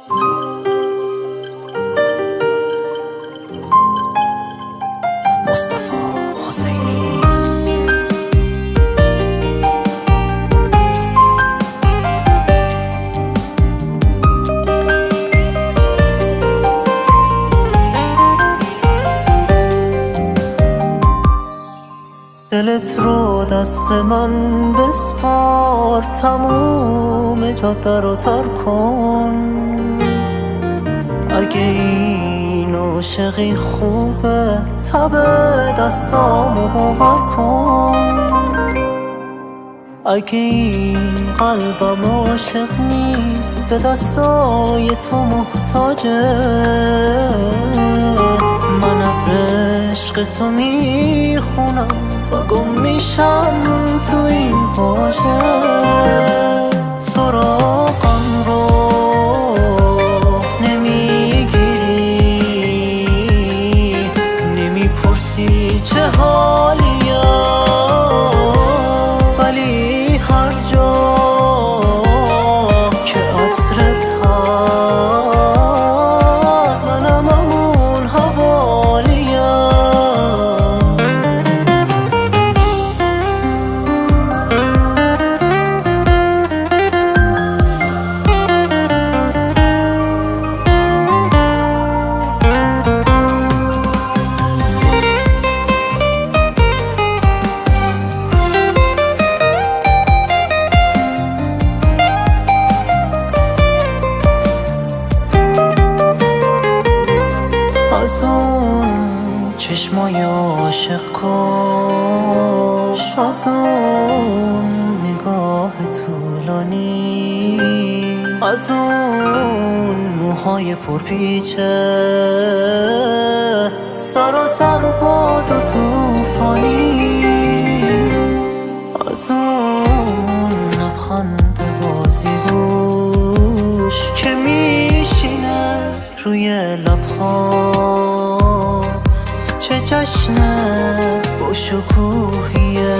مصطفى حسینی. دلت رو دست من بسپار، تموم جاده رو تر کن. اگه این عاشقی خوبه تب دستامو باور کن. اگه این قلبم عاشق نیست به دستای تو محتاجه. من از عشق تو میخونم و گم میشم تو این واژه. سراغم رو نمیگیری، نمیپرسی چه حالیم، ولی هر جا که عطرت هست منم همون حوالیم. از اون چشمای عاشق کش، از اون نگاه طولانی، از اون موهای پرپیچه سراسر باد و توفانی، از اون لبخند بازیگوش که میشینه روی لبهات. چه جشنه با شکوهیه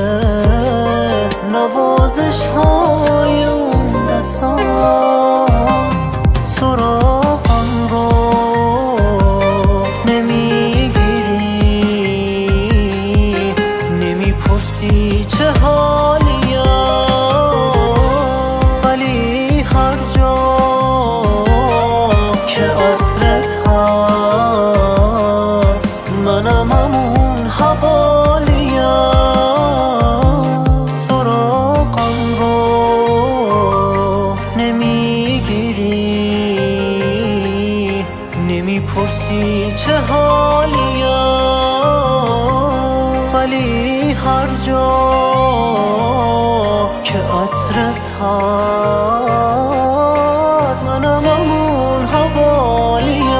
نوازش های اون دستات. سراغم رو نمیگیری، نمیپرسی چه حالیم، ولی هر جا که عطرت هست منم همون حوالیم. سراغم رو نمیگیری، نمیپرسی چه حالیم، ولی هر جا که عطرت هست منم همون حوالیم.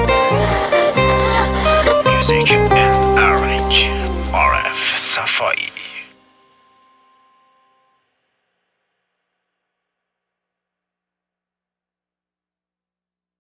Music and Orange RF Safari.